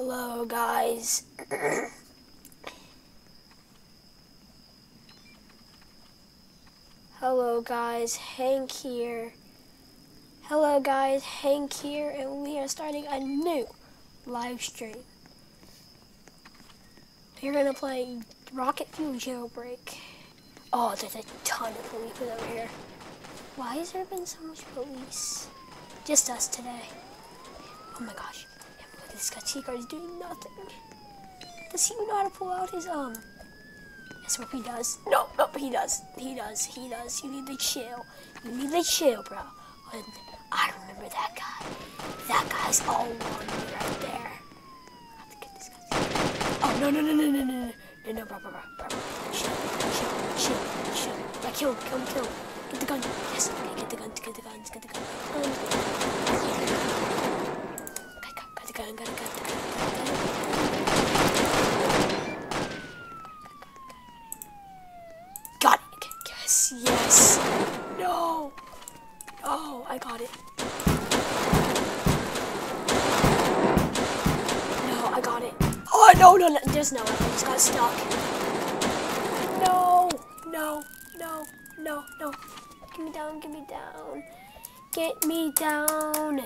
Hello, guys. Hello, guys. Hank here. Hello, guys. Hank here, and we are starting a new live stream. We're gonna play Rocket Fuel Jailbreak. Oh, there's a ton of police over here. Why has there been so much police? Just us today. Oh my gosh. Look at this guy. Chico is doing nothing. Does he know how to pull out his, That's what he does. No, he does. He does. You need to chill. You need to chill, bro. And I remember that guy. That guy's all on me right there. I have to get this guy. Oh, no, bro. Chill. Yeah, kill him. Get the gun. Yes, okay, get the gun. Okay, got the gun. Got it. Okay, yes. No. Oh, I got it. No, I got it. Oh, no. There's no way. I just got stuck. No. Get me down.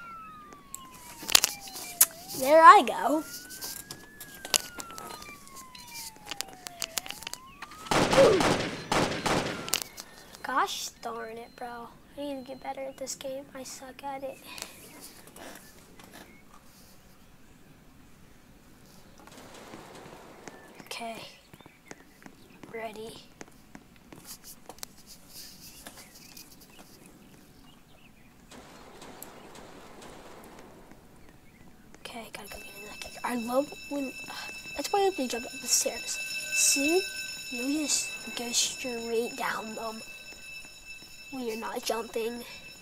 There I go. Gosh darn it, bro. I need to get better at this game. I suck at it. Okay. Ready. Okay, gotta go get in that kicker. I love when... that's why I have to jump up the stairs. See? You just go straight down them when you're not jumping.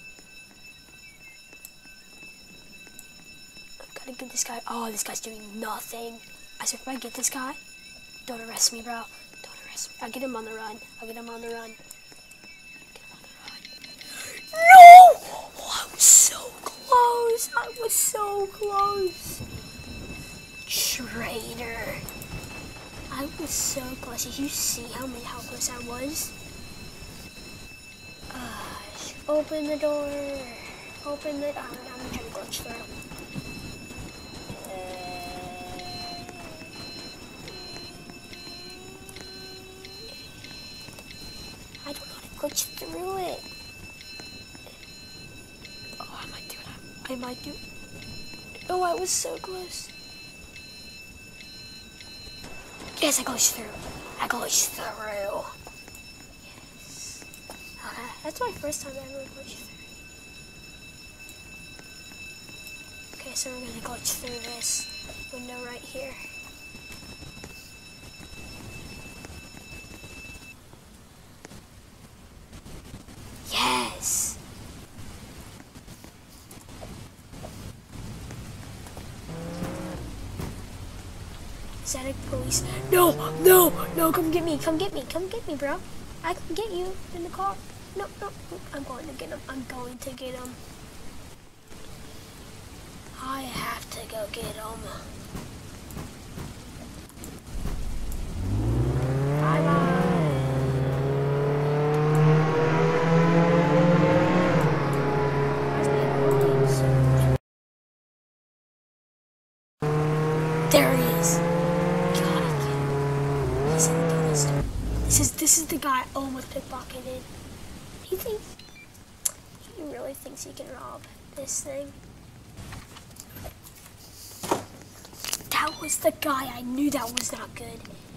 I gotta get this guy. Oh, this guy's doing nothing. I swear if I get this guy, don't arrest me, bro. Don't arrest me. I'll get him on the run. No! Oh, I was so close. Traitor. I was so close. Did you see how close I was? Open the door. I'm trying to glitch through. I don't know how to glitch through it. Oh, I might do it. Oh, I was so close. Yes, I glitched through. Yes. Okay, that's my first time ever glitched through. Okay, so we're gonna glitch through this window right here. Yes! Static police. No, come get me, bro. I can get you in the car. No, I'm going to get him. I have to go get him. Bye-bye. There he is. Gotta get him. He's in the building store. This is the guy I almost pickpocketed. He really thinks he can rob this thing. That was the guy. I knew that was not good.